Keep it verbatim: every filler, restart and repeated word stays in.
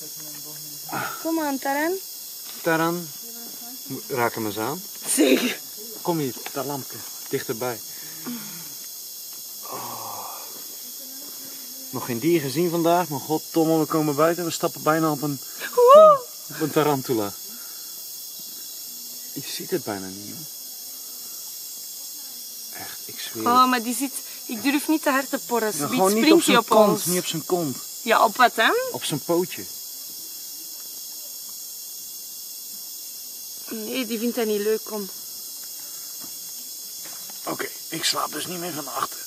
Kom aan, Taran. Taran, raak hem eens aan. Zeker. Kom hier, dat lampje, dichterbij. Oh. Nog geen dier gezien vandaag, maar goddomme, we komen buiten. We stappen bijna op een, op een tarantula. Je ziet het bijna niet, joh. Echt, ik zweer Oh, het. maar die zit... Ik durf niet te hard te porren. Ja, Wie gewoon niet op springt hij zijn op kont, ons? niet op zijn kont. Ja, op wat dan? Op zijn pootje. Nee, die vindt hij niet leuk, kom. Oké, okay, ik slaap dus niet meer van achter.